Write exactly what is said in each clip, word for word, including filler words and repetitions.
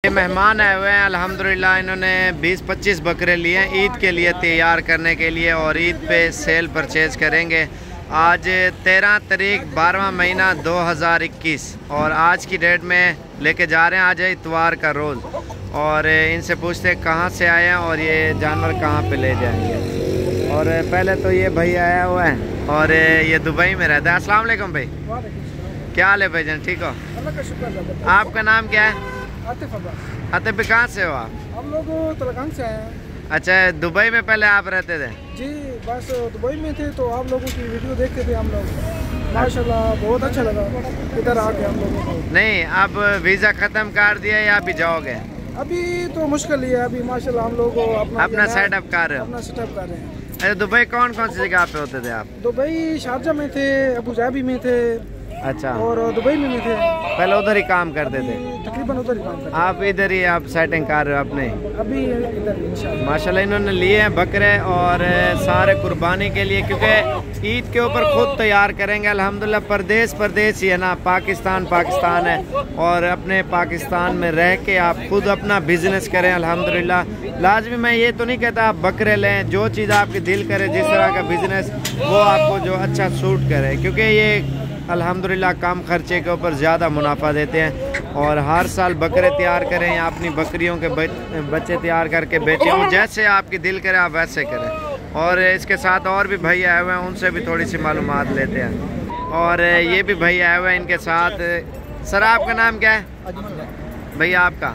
ये मेहमान आए हुए हैं अल्हम्दुलिल्लाह, इन्होंने बीस पच्चीस बकरे लिए हैं ईद के लिए तैयार करने के लिए और ईद पे सेल परचेज करेंगे। आज तेरह तारीख बारहवां महीना दो हज़ार इक्कीस और आज की डेट में लेके जा रहे हैं। आज है इतवार का रोज़ और इनसे पूछते हैं कहाँ से आए हैं और ये जानवर कहाँ पे ले जाएंगे। और पहले तो ये भाई आया हुआ है और ये दुबई में रहता है। अस्सलाम वालेकुम भाई, क्या हाल है भाईजान, ठीक हो? अल्लाह का शुक्र। आपका नाम क्या है? आतिफ। आतिफ, कहाँ से हो आप? हम लोग तलगान से आए हैं। अच्छा, दुबई में पहले आप रहते थे? जी, बस दुबई में थे तो आप लोगों की वीडियो देखते थे हम लोग, माशाल्लाह बहुत अच्छा लगा इधर आके हम लोगों को। नहीं, अब वीज़ा ख़त्म कर दिया या अभी जाओगे? अभी तो मुश्किल ही है, अभी माशाल्लाह हम लोग अपना अपना सेटअप कर रहे हो? अपना सेटअप कर रहे हैं। अरे दुबई कौन कौन सी जगह पे होते थे आप? दुबई शारजा में थे, अबू धाबी में थे। अच्छा, और दुबई में भी थे। पहले उधर ही काम करते थे? तकरीबन उधर ही काम करते। आप इधर ही आप सेटिंग कर रहे हो अपने? अभी इधर इंशाल्लाह। माशाल्लाह इन्होंने लिए हैं बकरे और सारे कुर्बानी के लिए, क्योंकि ईद के ऊपर खुद तैयार करेंगे अल्हम्दुलिल्लाह। परदेश परदेश ही है ना, पाकिस्तान पाकिस्तान है और अपने पाकिस्तान में रह के आप खुद अपना बिजनेस करें अल्हम्दुलिल्लाह। लाजमी मैं ये तो नहीं कहता आप बकरे लें, जो चीज़ आपकी दिल करे, जिस तरह का बिजनेस वो आपको जो अच्छा सूट करे, क्योंकि ये अल्हम्दुलिल्लाह कम खर्चे के ऊपर ज़्यादा मुनाफा देते हैं। और हर साल बकरे तैयार करें या अपनी बकरियों के बच्चे तैयार करके बेचें, वो जैसे आपकी दिल करे आप वैसे करें। और इसके साथ और भी भाई आए हुए हैं, उनसे भी थोड़ी सी मालूमात लेते हैं। और ये भी भाई आए हुए हैं इनके साथ। सर आपका नाम क्या है? भैया आपका?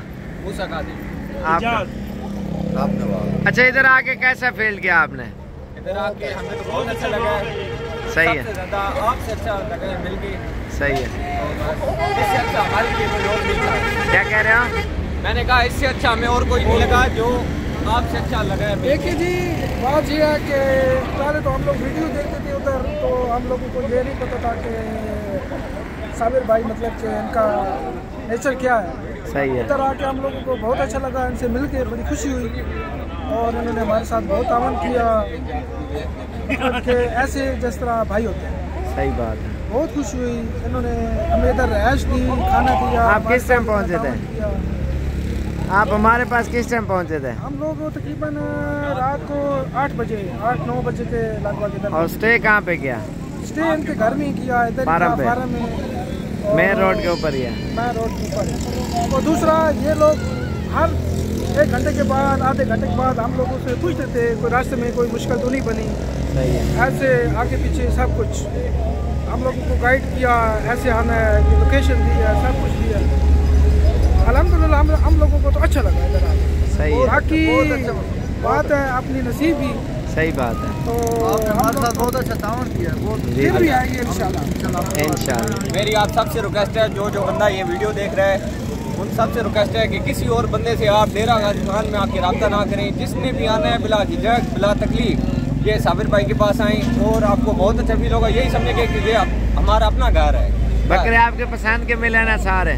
आपका? अच्छा, इधर आके कैसा फील किया आपने? इधर आके हमें तो बहुत अच्छा लगा है। सही है, आपसे अच्छा लगा मिल के। सही है। इससे अच्छा हमारे लिए कोई और नहीं था। क्या कह रहे हो? मैंने कहा इससे अच्छा हमें और कोई नहीं लगा जो आपसे अच्छा लगा है। देखिए जी, बात यह है कि पहले तो हम लोग वीडियो देखते थे उधर, तो हम लोगों को ये नहीं पता था कि साबिर भाई मतलब कि इनका नेचर क्या है। सही है। इधर आके हम लोगों को बहुत अच्छा लगा, इनसे मिल के बड़ी खुशी हुई और इन्होंने हमारे साथ बहुत तावन किया कि ऐसे जिस तरह भाई होते हैं। सही बात है, बहुत खुशी हुई। इन्होंने हमें इधर रहائश दी, खाना दिया। आप किस टाइम पहुंचे थे? आप हमारे पास किस टाइम पहुंचे थे? हम लोग तकरीबन रात को आठ बजे आठ नौ बजे के लगभग इधर। और स्टे कहाँ पे किया? स्टे इनके घर में ही किया, इधर बारह में, मेन रोड के ऊपर ही है। मेन रोड के ऊपर। और दूसरा, ये लोग हर एक घंटे के बाद आधे घंटे के बाद हम लोगों से पूछते थे कोई रास्ते में कोई मुश्किल तो नहीं बनी। सही है। ऐसे आगे पीछे सब कुछ हम लोगों को गाइड किया, ऐसे आना है, लोकेशन दी है, सब कुछ दिया। अल्हम्दुलिल्लाह हम, हम लोगों को तो अच्छा लगा इधर आके। सही है। बाकी बात है अपनी नसीब ही। सही बात है। तो हमारे साथ बहुत अच्छा तावन किया, फिर भी आएंगे इंशाल्लाह। इंशाल्लाह। मेरी आप सबसे रिक्वेस्ट है, जो जो बंदा ये वीडियो देख रहा है उन सबसे रिक्वेस्ट है कि किसी और बंदे से आप डेरा गाजी खान में आके रब्ता ना करें। जिसने भी आना है बिला झिझक बिला तकलीफ ये साबिर भाई के पास आएँ और आपको बहुत अच्छा फील होगा। यही समझेंगे कि ये हमारा अपना घर है। बकरे आपके पसंद के मिले ना सारे?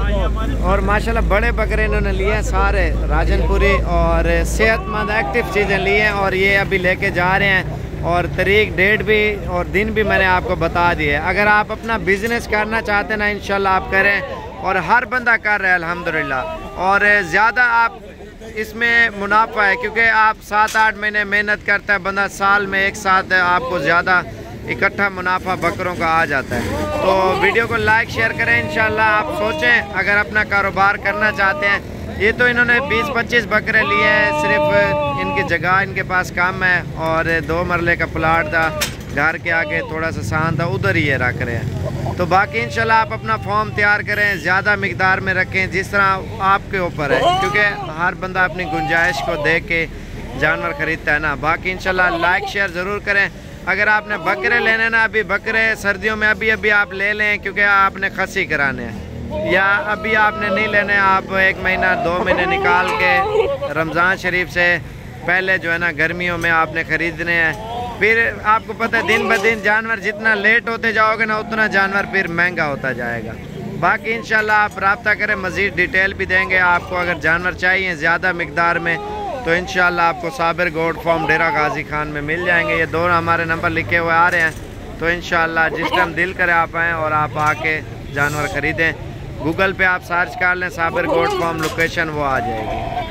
और माशाल्लाह बड़े बकरे इन्होंने लिए हैं सारे, राजनपुरी और सेहतमंद एक्टिव चीज़ें लिए हैं और ये अभी लेके जा रहे हैं। और तारीख डेट भी और दिन भी मैंने आपको बता दी है। अगर आप अपना बिजनेस करना चाहते हैं ना, इंशाल्लाह आप करें और हर बंदा कर रहा है अल्हम्दुलिल्लाह। और ज़्यादा आप इसमें मुनाफा है, क्योंकि आप सात आठ महीने मेहनत करता है बंदा, साल में एक साथ आपको ज़्यादा इकट्ठा मुनाफा बकरों का आ जाता है। तो वीडियो को लाइक शेयर करें इंशाल्लाह। आप सोचें अगर अपना कारोबार करना चाहते हैं। ये तो इन्होंने बीस पच्चीस बकरे लिए हैं, सिर्फ इनकी जगह इनके पास कम है और दो मरले का प्लाट था, घर के आगे थोड़ा सा शान था, उधर ही ये रख रहे हैं। तो बाकी इंशाल्लाह आप अपना फॉर्म तैयार करें, ज़्यादा मिकदार में रखें, जिस तरह आपके ऊपर है, क्योंकि हर बंदा अपनी गुंजाइश को देख के जानवर ख़रीदता है ना। बाकी इंशाल्लाह लाइक शेयर ज़रूर करें। अगर आपने बकरे लेने ना, अभी बकरे सर्दियों में अभी अभी आप ले लें, क्योंकि आपने खसी कराने हैं, या अभी आपने नहीं लेने, आप एक महीना दो महीने निकाल के रमज़ान शरीफ से पहले जो है ना गर्मियों में आपने ख़रीदने हैं। फिर आपको पता है दिन ब दिन जानवर जितना लेट होते जाओगे ना, उतना जानवर फिर महंगा होता जाएगा। बाकी इंशाल्लाह आप रब्ता करें, मज़ीद डिटेल भी देंगे आपको। अगर जानवर चाहिए ज़्यादा मिकदार में तो इंशाल्लाह आपको साबिर गोट फार्म डेरा गाजी खान में मिल जाएंगे। ये दोनों हमारे नंबर लिखे हुए आ रहे हैं, तो इंशाल्लाह जिस टाइम दिल करे आप आएँ और आप आके जानवर ख़रीदें। गूगल पे आप सर्च कर लें साबिर गोट फार्म, लोकेशन वो आ जाएगी।